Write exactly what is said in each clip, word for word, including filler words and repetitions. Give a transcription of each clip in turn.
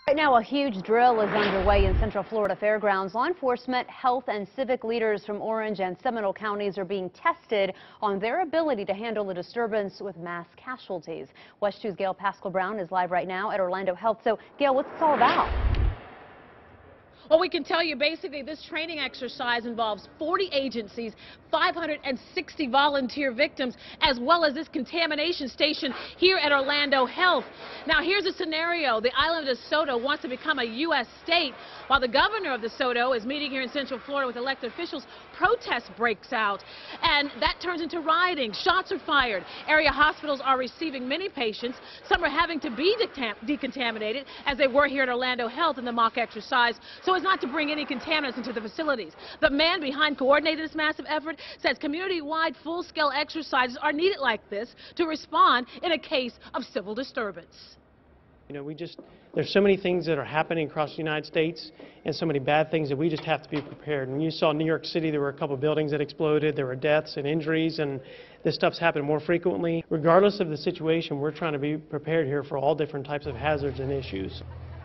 Right now, a huge drill is underway in Central Florida Fairgrounds. Law enforcement, health, and civic leaders from Orange and Seminole counties are being tested on their ability to handle a disturbance with mass casualties. WESH two's Gail Pascal-Brown is live right now at Orlando Health. So, Gail, what's this all about? Well, we can tell you basically this training exercise involves forty agencies, five hundred sixty volunteer victims, as well as this contamination station here at Orlando Health. Now, here's a scenario. The island of DeSoto wants to become a U S state. While the governor of DeSoto is meeting here in Central Florida with elected officials, protest breaks out, and that turns into rioting. Shots are fired. Area hospitals are receiving many patients. Some are having to be decontaminated, as they were here at Orlando Health in the mock exercise, so as not to bring any contaminants into the facilities. The man behind coordinating this massive effort says community-wide full-scale exercises are needed like this to respond in a case of civil disturbance. You know, we just, there's so many things that are happening across the United States and so many bad things that we just have to be prepared. And you saw in New York City, there were a couple buildings that exploded, there were deaths and injuries, and this stuff's happened more frequently. Regardless of the situation, we're trying to be prepared here for all different types of hazards and issues.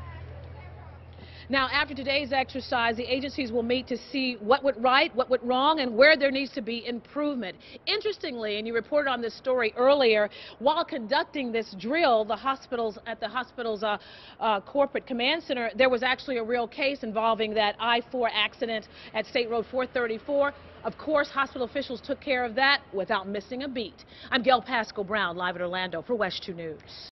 Now, after today's exercise, the agencies will meet to see what went right, what went wrong, and where there needs to be improvement. Interestingly, and you reported on this story earlier, while conducting this drill, the hospitals at the hospital's uh, uh, corporate command center, there was actually a real case involving that I four accident at State Road four thirty-four. Of course, hospital officials took care of that without missing a beat. I'm Gail Pascal-Brown, live at Orlando for WESH two News.